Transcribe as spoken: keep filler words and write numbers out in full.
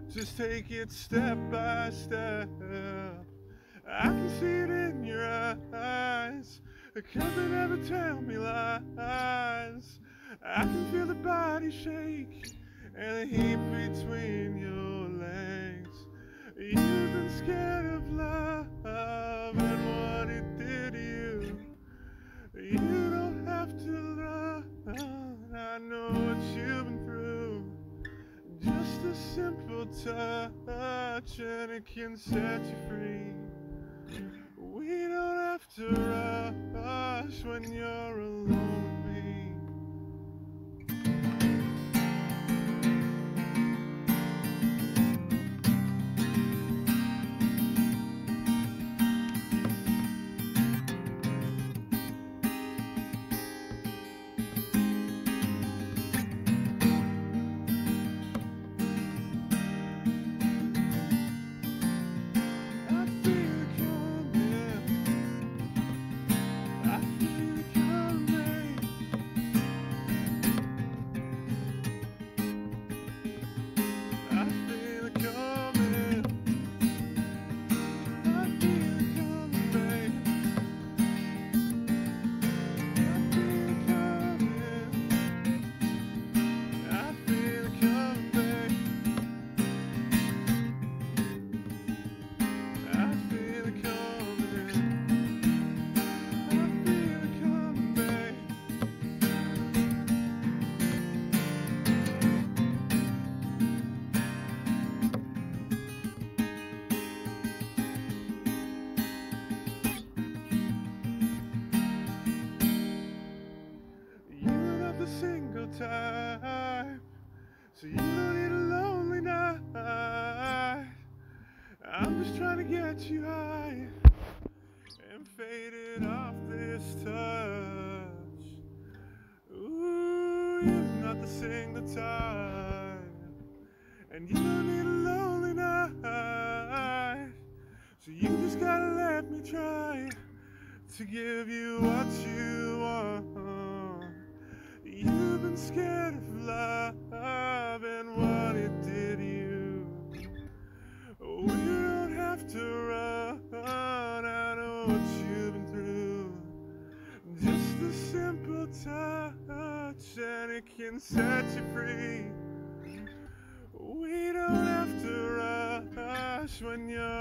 Just take it step by step. I can see it in your eyes, 'cause they never tell me lies. I can feel the body shake and the heat between your legs. You've been scared of love and what it did to you. You don't have to run, I know what you've been through. Just a simple touch and it can set you free. We don't have to rush when you're alone with me. Single type, so you don't need a lonely night. I'm just trying to get you high and faded off this touch. Ooh, you're not the single type, and you don't need a lonely night. So you just gotta let me try to give you what you want. You've been scared of love and what it did to you. We don't have to run, I know what you've been through. Just a simple touch and it can set you free. We don't have to rush when you're